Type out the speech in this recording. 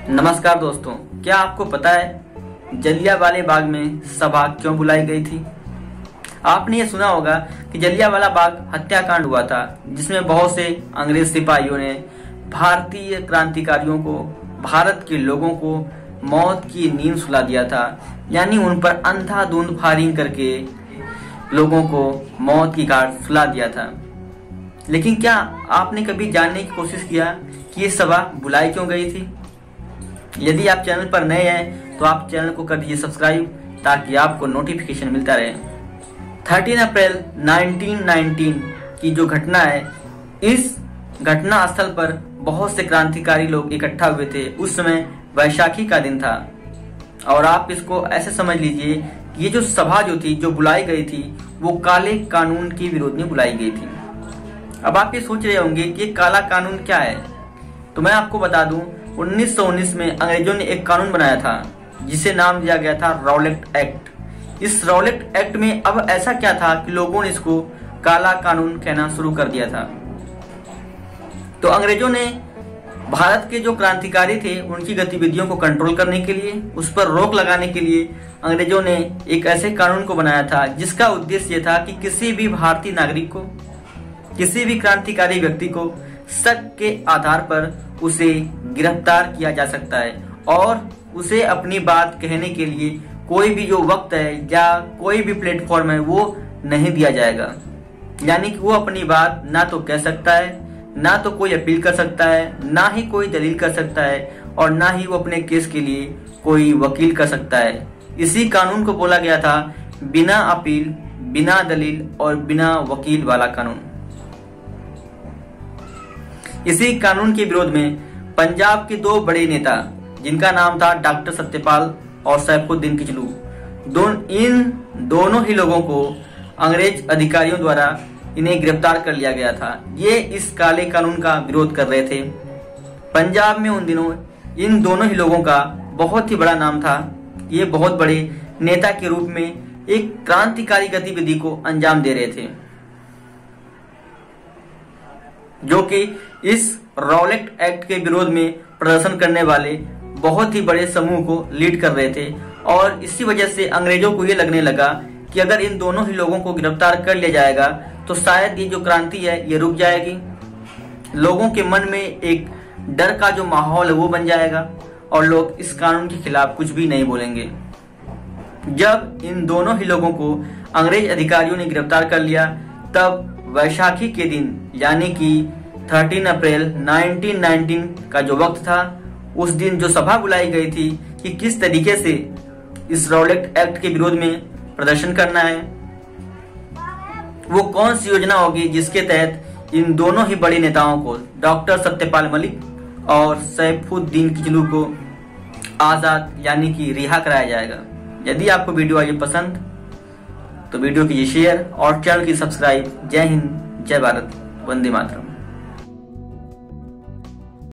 नमस्कार दोस्तों, क्या आपको पता है जलियांवाला बाग में सभा क्यों बुलाई गई थी? आपने ये सुना होगा कि जलियांवाला बाग हत्याकांड हुआ था, जिसमें बहुत से अंग्रेज सिपाहियों ने भारतीय क्रांतिकारियों को, भारत के लोगों को मौत की नींद सुला दिया था। यानी उन पर अंधाधुंध फायरिंग करके लोगों को मौत की घाट सुला दिया था। लेकिन क्या आपने कभी जानने की कोशिश किया कि ये सभा बुलाई क्यों गई थी? यदि आप चैनल पर नए हैं तो आप चैनल को कर दीजिए सब्सक्राइब, ताकि आपको नोटिफिकेशन मिलता रहे। 13 अप्रैल 1919 की जो घटना है, इस घटना स्थल पर बहुत से क्रांतिकारी लोग इकट्ठा हुए थे। उस समय वैशाखी का दिन था और आप इसको ऐसे समझ लीजिए कि ये जो सभा जो बुलाई गई थी, वो काले कानून के विरोध में बुलाई गई थी। अब आप ये सोच रहे होंगे कि काला कानून क्या है, तो मैं आपको बता दूं 1919 में अंग्रेजों ने एक कानून बनाया था जिसे नाम दिया गया था रॉलेट एक्ट। इस रॉलेट एक्ट में अब ऐसा क्या था कि लोगों ने इसको काला कानून कहना शुरू कर दिया था। तो अंग्रेजों ने भारत के जो क्रांतिकारी थे उनकी गतिविधियों को कंट्रोल करने के लिए, उस पर रोक लगाने के लिए अंग्रेजों ने एक ऐसे कानून को बनाया था जिसका उद्देश्य था कि किसी भी भारतीय नागरिक को, किसी भी क्रांतिकारी व्यक्ति को शक के आधार पर उसे गिरफ्तार किया जा सकता है और उसे अपनी बात कहने के लिए कोई भी जो वक्त है या कोई भी प्लेटफॉर्म है वो नहीं दिया जाएगा। यानी कि वो अपनी बात ना तो कह सकता है, ना तो कोई अपील कर सकता है, ना ही कोई दलील कर सकता है और ना ही वो अपने केस के लिए कोई वकील कर सकता है। इसी कानून को बोला गया था बिना अपील, बिना दलील और बिना वकील वाला कानून। इसी कानून के विरोध में पंजाब के दो बड़े नेता, जिनका नाम था डॉक्टर सत्यपाल और सैफुद्दीन किचलू, इन दोनों ही लोगों को अंग्रेज अधिकारियों द्वारा इन्हें गिरफ्तार कर लिया गया था। ये इस काले कानून का विरोध कर रहे थे। पंजाब में उन दिनों इन दोनों ही लोगों का बहुत ही बड़ा नाम था। ये बहुत बड़े नेता के रूप में एक क्रांतिकारी गतिविधि को अंजाम दे रहे थे, जो कि इस रॉलेट एक्ट के विरोध में प्रदर्शन करने वाले बहुत ही बड़े समूह को लीड कर रहे थे। और इसी वजह से अंग्रेजों को ये लगने लगा कि अगर इन दोनों ही लोगों को गिरफ्तार कर लिया जाएगा तो शायद ये जो क्रांति है ये रुक जाएगी। लोगों के मन में एक डर का जो माहौल है वो बन जाएगा और लोग इस कानून के खिलाफ कुछ भी नहीं बोलेंगे। जब इन दोनों ही लोगों को अंग्रेज अधिकारियों ने गिरफ्तार कर लिया, तब वैशाखी के दिन यानी कि 13 अप्रैल 1919 का जो वक्त था, उस दिन जो सभा बुलाई गई थी कि किस तरीके से इस रॉलेट एक्ट के विरोध में प्रदर्शन करना है, वो कौन सी योजना होगी जिसके तहत इन दोनों ही बड़े नेताओं को, डॉक्टर सत्यपाल मलिक और सैफुद्दीन किचलू को आजाद यानी कि रिहा कराया जाएगा। यदि आपको वीडियो आई पसंद तो वीडियो कीजिए शेयर और चैनल की सब्सक्राइब। जय हिंद, जय भारत, वंदे मातरम।